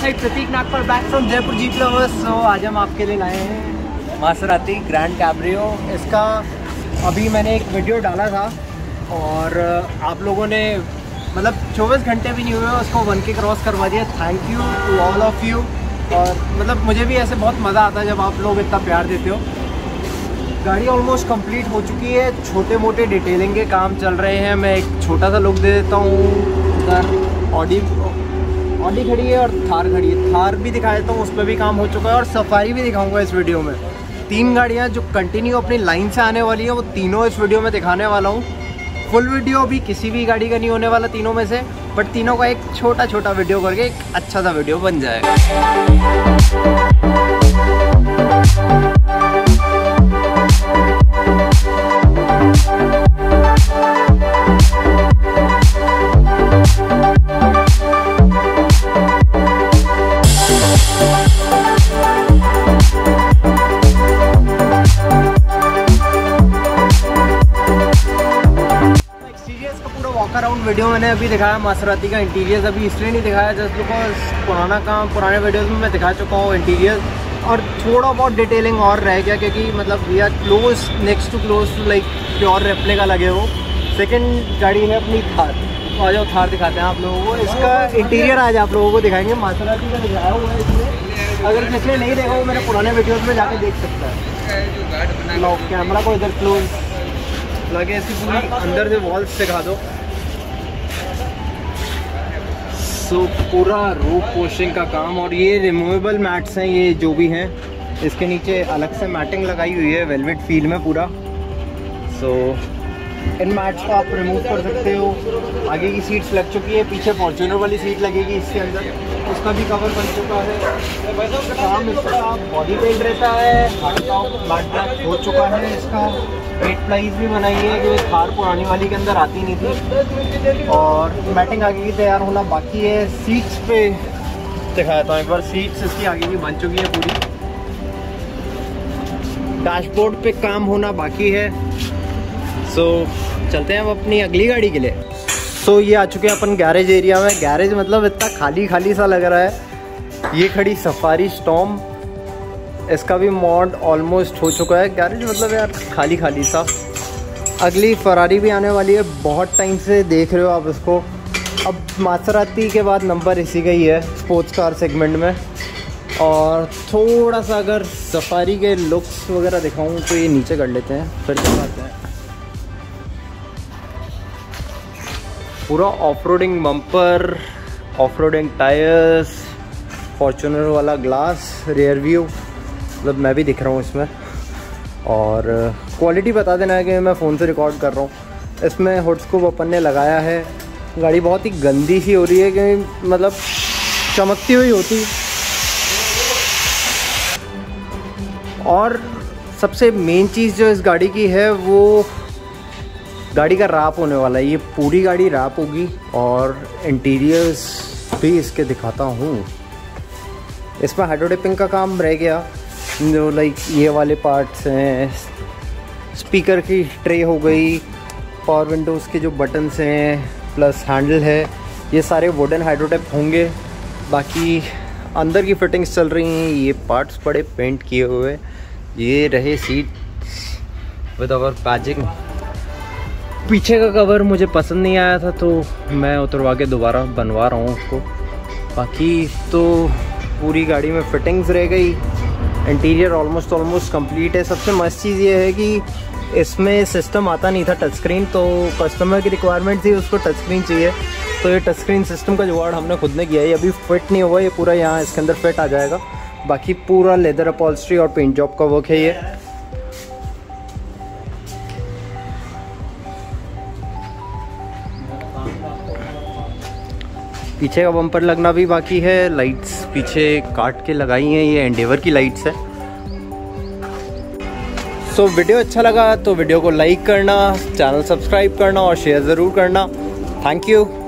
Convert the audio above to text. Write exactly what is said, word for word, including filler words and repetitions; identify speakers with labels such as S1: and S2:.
S1: Guys, Prateek Nagpal back from Jaipur jeep lovers. So आज हम आपके लिए लाए हैं मासेराती ग्रैंड कैब्रियो। इसका अभी मैंने एक वीडियो डाला था और आप लोगों ने मतलब चौबीस घंटे भी नहीं हुए उसको वन के क्रॉस करवा दिया। Thank you to all of you. और मतलब मुझे भी ऐसे बहुत मज़ा आता है जब आप लोग इतना प्यार देते हो। गाड़ी ऑलमोस्ट कंप्लीट हो चुकी है, छोटे मोटे डिटेलिंग के काम चल रहे हैं। मैं एक छोटा सा लुक दे देता हूँ। उधर ऑडी ऑडी खड़ी है और थार खड़ी है। थार भी दिखा देता हूँ, उस पर भी काम हो चुका है और सफारी भी दिखाऊंगा इस वीडियो में। तीन गाड़ियाँ जो कंटिन्यू अपनी लाइन से आने वाली हैं वो तीनों इस वीडियो में दिखाने वाला हूँ। फुल वीडियो भी किसी भी गाड़ी का नहीं होने वाला तीनों में से, बट तीनों का एक छोटा छोटा वीडियो करके एक अच्छा सा वीडियो बन जाएगा। अराउंड वीडियो मैंने अभी दिखाया मासेराती का इंटीरियर अभी इसलिए नहीं दिखाया जस्ट बिकॉज पुराना काम पुराने वीडियोस में मैं दिखा चुका हूँ इंटीरियर, और थोड़ा बहुत डिटेलिंग और रह गया क्योंकि मतलब we are close next to close to like pure replica लगे हो। सेकंड गाड़ी है अपनी थार। तो आ जाओ थार दिखाते हैं आप लोगों को। इसका इंटीरियर आज आप लोगों को दिखाएंगे। मासेराती का दिखाया हुआ है इसमें, अगर किसी ने नहीं देखा हो मेरे पुराने वीडियोज़ में जाके देख सकता है। लो कैमरा को इधर क्लोज लगे, ऐसी पूरी अंदर से वॉल्स दिखा दो। सो so, पूरा रूफ पोस्टिंग का काम, और ये रिमूवेबल मैट्स हैं ये जो भी हैं। इसके नीचे अलग से मैटिंग लगाई हुई है वेलवेट फील में पूरा। सो so, इन मैट्स को आप रिमूव कर सकते हो। आगे की सीट्स लग चुकी है, पीछे फॉर्च्यूनर वाली सीट लगेगी इसके अंदर, उसका भी कवर बन चुका है। काम इसका बॉडी पेंट रहता है, हार्ड टॉप मैट ब्लैक हो चुका है। इसका वेट प्लाइज भी बनाई है क्योंकि थार पुरानी वाली के अंदर आती नहीं थी, और मैटिंग आगे की तैयार होना बाकी है। सीट्स पे दिखाया था एक बार, सीट्स इसकी आगे की बन चुकी है पूरी। डैशबोर्ड पे काम होना बाकी है। सो so, चलते हैं अब अपनी अगली गाड़ी के लिए। सो so, ये आ चुके हैं अपन गैरेज एरिया में। गैरेज मतलब इतना खाली खाली सा लग रहा है। ये खड़ी सफारी स्टॉर्म, इसका भी मॉड ऑलमोस्ट हो चुका है। गैरेज मतलब यार खाली खाली सा। अगली फरारी भी आने वाली है, बहुत टाइम से देख रहे हो आप इसको। अब मासेराती के बाद नंबर इसी का ही है स्पोर्ट्स कार सेगमेंट में। और थोड़ा सा अगर सफारी के लुक्स वगैरह दिखाऊं तो ये नीचे कर लेते हैं, फिर दिखाते हैं। पूरा off roading bumper, off roading tyres, Fortuner वाला ग्लास, रियर व्यू, मतलब मैं भी दिख रहा हूँ इसमें। और क्वालिटी बता देना है कि मैं फ़ोन से रिकॉर्ड कर रहा हूँ। इसमें हुड स्कूप अपन ने लगाया है। गाड़ी बहुत ही गंदी सी हो रही है क्योंकि मतलब चमकती हुई होती। और सबसे मेन चीज़ जो इस गाड़ी की है वो गाड़ी का रैप होने वाला है। ये पूरी गाड़ी रैप होगी और इंटीरियर्स भी इसके दिखाता हूँ। इसमें हाइड्रो डिपिंग का काम रह गया, जो लाइक ये वाले पार्ट्स हैं। स्पीकर की ट्रे हो गई, पावर विंडोज़ के जो बटन्स हैं प्लस हैंडल है, ये सारे वुडन हाइड्रोटेप होंगे। बाकी अंदर की फिटिंग्स चल रही हैं। ये पार्ट्स बड़े पेंट किए हुए। ये रहे सीट विद आवर पैचिंग। पीछे का कवर मुझे पसंद नहीं आया था तो मैं उतरवा के दोबारा बनवा रहा हूँ उसको। बाकी तो पूरी गाड़ी में फिटिंग्स रह गई। इंटीरियर ऑलमोस्ट ऑलमोस्ट कंप्लीट है। सबसे मस्त चीज़ ये है कि इसमें सिस्टम आता नहीं था टच स्क्रीन, तो कस्टमर की रिक्वायरमेंट थी उसको टच स्क्रीन चाहिए, तो ये टच स्क्रीन सिस्टम का जुगाड़ हमने खुद ने किया है। ये अभी फिट नहीं हुआ, ये पूरा यहाँ इसके अंदर फिट आ जाएगा। बाकी पूरा लेदर अपॉल्स्ट्री और पेंट जॉब का वर्क है ये। पीछे का बम्पर लगना भी बाकी है। लाइट्स पीछे काट के लगाई हैं, ये एंडेवर की लाइट्स है। सो so, वीडियो अच्छा लगा तो वीडियो को लाइक करना, चैनल सब्सक्राइब करना और शेयर ज़रूर करना। Thank you.